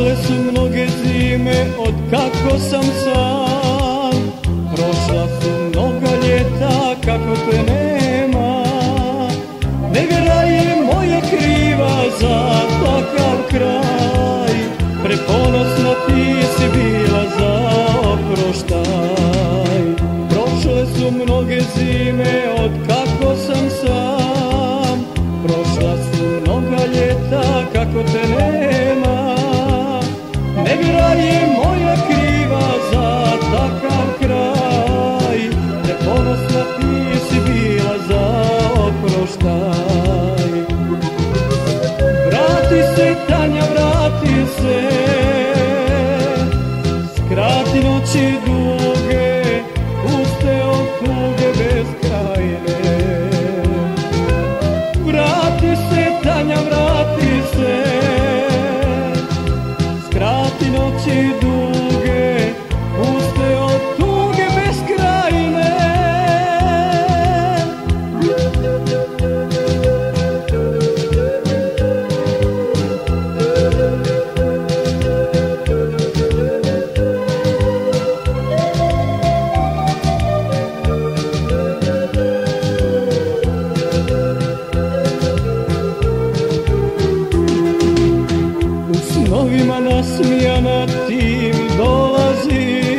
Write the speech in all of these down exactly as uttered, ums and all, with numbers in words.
Prošle su mnoge zime od kako sam sam, prošla su mnoga ljeta kako te nema. Nevjera je moja kriva za takav kraj, preponosna ti si bila za oproštaj. Prošle su mnoge zime od kako sam sam, prošla su mnoga ljeta kako te nema. Nevjera je moja kriva za takav kraj, preponosna ti si bila za oproštaj. Vrati se Tanja, vrati se, skrati noći duge, puste od tuge beskrajne. Vrati se Tanja, vrati se, skrati noći duge, puste od tuge beskrajne. Snovima nasmijana ti mi dolaziš,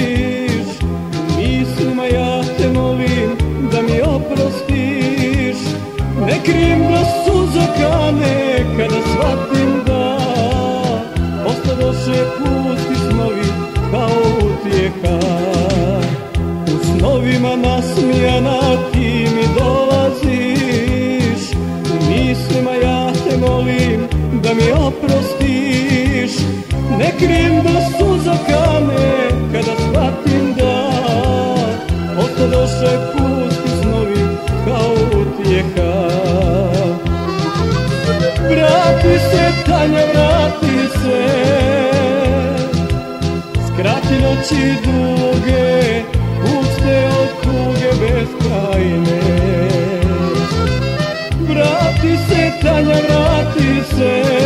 mislima ja te molim da mi oprostiš. Ne krijem da suza kane kada shvatim da ostadoše pusti snovi kao utjeha. U snovima nasmijana ti mi dolaziš, mislima ja te molim da mi oprostiš. Ne krijem da suza kane kada shvatim da ostadoše pusti snovi kao utjeha. Vrati se Tanja, vrati se, skrati noći duge, puste od tuge beskrajne. Vrati se Tanja, vrati se,